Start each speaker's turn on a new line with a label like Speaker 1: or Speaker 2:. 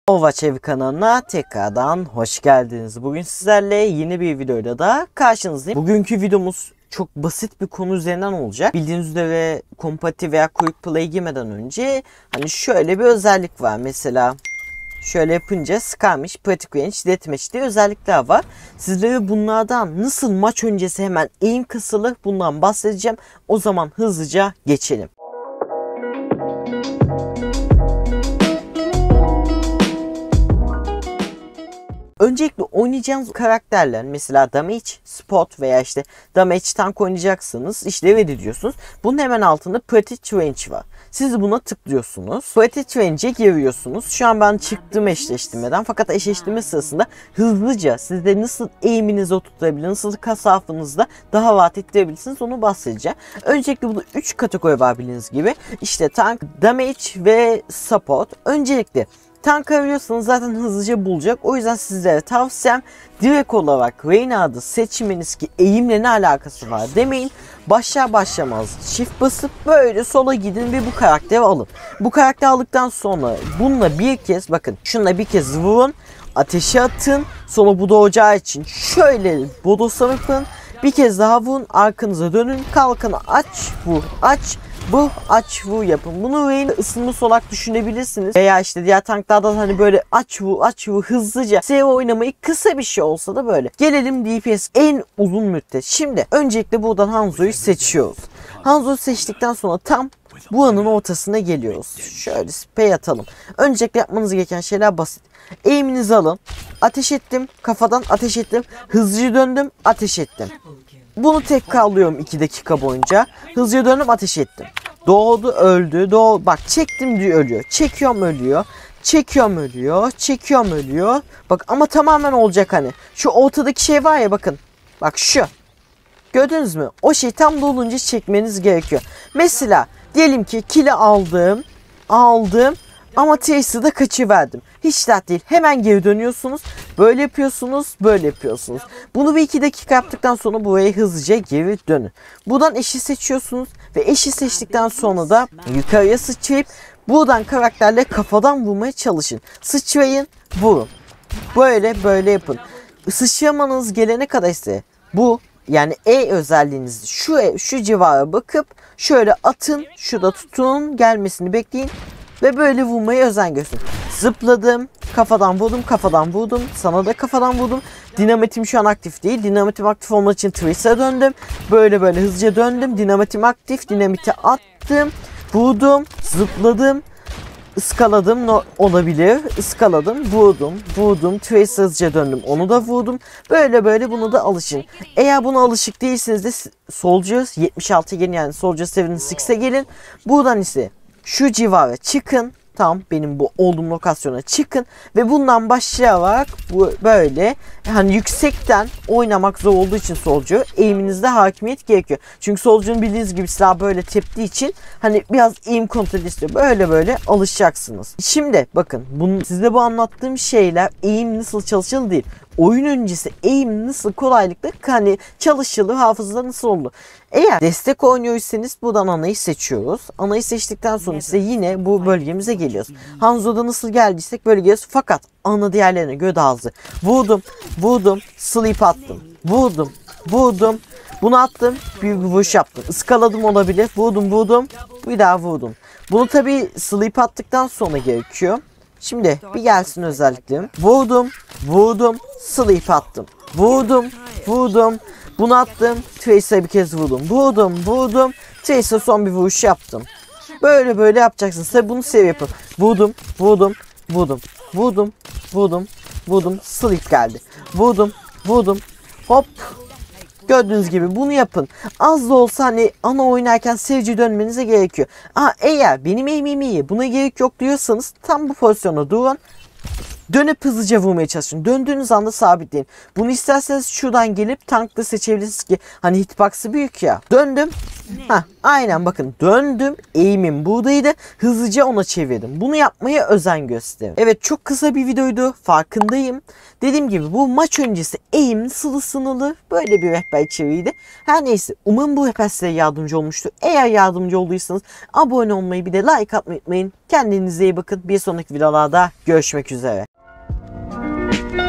Speaker 1: Overwatch Evi kanalına tekrardan hoş geldiniz. Bugün sizlerle yeni bir videoyla da karşınızdayım. Bugünkü videomuz çok basit bir konu üzerinden olacak. Bildiğiniz üzere kompati veya quick play girmeden önce hani şöyle bir özellik var. Mesela şöyle yapınca skirmish, pratik range, deathmatch diye özellikler var. Sizlere bunlardan nasıl maç öncesi hemen aim kısılır bundan bahsedeceğim. O zaman hızlıca geçelim. Öncelikle oynayacağınız karakterler mesela damage, spot veya işte damage tank oynayacaksınız. İşte ready diyorsunuz. Bunun hemen altında pratik range var. Siz buna tıklıyorsunuz. Pratik range'e giriyorsunuz. Şu an ben çıktım eşleştirmeden. Fakat eşleştirme sırasında hızlıca sizde nasıl aim'inizi oturtabilir, nasıl kasafınızda daha rahat ettirebilirsiniz onu bahsedeceğim. Öncelikle burada 3 kategori var bildiğiniz gibi. İşte tank, damage ve support. Öncelikle tank arıyorsanız zaten hızlıca bulacak. O yüzden sizlere tavsiyem direkt olarak Reinhardt'ı seçmeniz ki eğimle ne alakası var demeyin. Başlar başlamaz shift basıp böyle sola gidin ve bu karakteri alın. Bu karakteri aldıktan sonra bununla bir kez bakın şununla bir kez vurun. Ateşe atın. Sonra bu doğacağı için şöyle bodoslama yapın. Bir kez daha vurun. Arkanıza dönün. Kalkanı aç vur aç. Bu aç vur yapın. Bunu Vayne ısınması olarak düşünebilirsiniz. Veya işte diğer tanklardan hani böyle aç vur hızlıca save oynamayı kısa bir şey olsa da böyle. Gelelim DPS en uzun müddet. Şimdi öncelikle buradan Hanzo'yu seçiyoruz. Hanzo'yu seçtikten sonra tam bu anın ortasına geliyoruz. Şöyle spray atalım. Öncelikle yapmanız gereken şeyler basit. Aim'inizi alın. Ateş ettim. Kafadan ateş ettim. Hızlıca döndüm. Ateş ettim. Bunu tek kalıyorum 2 dakika boyunca. Hızlıca döndüm ateş ettim. Doğdu öldü. Bak çektim diyor ölüyor. Çekiyorum ölüyor. Çekiyorum ölüyor. Çekiyorum ölüyor. Bak ama tamamen olacak hani. Şu ortadaki şey var ya bakın. Bak şu. Gördünüz mü? O şey tam dolunca çekmeniz gerekiyor. Mesela diyelim ki kill'i aldım. Ama Tracer'da kaçıverdim. Hiç dert değil. Hemen geri dönüyorsunuz. Böyle yapıyorsunuz. Böyle yapıyorsunuz. Bunu bir 2 dakika yaptıktan sonra buraya hızlıca geri dönün. Buradan eşi seçiyorsunuz. Ve eşi seçtikten sonra da yukarıya sıçrayıp buradan karakterle kafadan vurmaya çalışın. Sıçrayın. Vurun. Böyle yapın. Sıçramanız gelene kadar ise bu yani özelliğinizi şu civara bakıp şöyle atın. Şurada tutun. Gelmesini bekleyin. Ve böyle vurmaya özen gösterin. Zıpladım. Kafadan vurdum. Sana da kafadan vurdum. Dinamitim şu an aktif değil. Dinamitim aktif olmak için Tracer'a döndüm. Böyle hızlıca döndüm. Dinamitim aktif. Dinamiti attım. Vurdum. Zıpladım. Iskaladım olabilir. Iskaladım. Vurdum. Tracer'a hızlıca döndüm. Onu da vurdum. Böyle bunu da alışın. Eğer buna alışık değilseniz de Soldier 76 gelin yani Soldier 76'e gelin. Buradan ise şu civara çıkın. Tam benim bu olduğum lokasyona çıkın. Ve bundan başlayarak bu böyle hani yüksekten oynamak zor olduğu için Soldier aim'inizde hakimiyet gerekiyor. Çünkü Soldier'ın bildiğiniz gibi silah böyle teptiği için hani biraz aim kontrol istiyor. Böyle alışacaksınız. Şimdi bakın size bu anlattığım şeyler aim nasıl çalışır değil. Oyun öncesi aim nasıl kolaylıkla hani çalışılır, hafızada nasıl olur. Eğer destek oynuyorsanız buradan anayı seçiyoruz. Anayı seçtikten sonra ise yine bu bölgemize geliyoruz. Hanzo'da nasıl geldiysek böyle geliyoruz. Fakat ana diğerlerine göre daha hızlı. Vurdum, sleep attım. Vurdum. Bunu attım, bir vuruş yaptım. Iskaladım olabilir. Vurdum. Bir daha vurdum. Bunu tabi sleep attıktan sonra gerekiyor. Şimdi bir gelsin özellikle. Vurdum. Sleep attım. Vurdum. Bunu attım. Tracer'a bir kez vurdum. Vurdum. Tracer'a son bir vuruş yaptım. Böyle yapacaksınız. Tabi bunu yapın. Vurdum. Sleep geldi. Vurdum. Hop. Gördüğünüz gibi bunu yapın. Az da olsa hani ana oynarken sevci dönmenize gerekiyor. Eğer benim aim'im iyi buna gerek yok diyorsanız tam bu pozisyona durun. Dönüp hızlıca vurmaya çalışın. Döndüğünüz anda sabitleyin. Bunu isterseniz şuradan gelip tankla seçebilirsiniz ki hani hitbox'ı büyük ya. Döndüm. Aynen bakın döndüm. Aim'im buradaydı. Hızlıca ona çevirdim. Bunu yapmaya özen gösterin. Evet çok kısa bir videoydu. Farkındayım. Dediğim gibi bu maç öncesi aim nasıl sınırlı böyle bir rehber içeriğiydi. Her neyse umarım bu rehber size yardımcı olmuştur. Eğer yardımcı olduysanız abone olmayı bir de like atmayı unutmayın. Kendinize iyi bakın. Bir sonraki videolarda görüşmek üzere.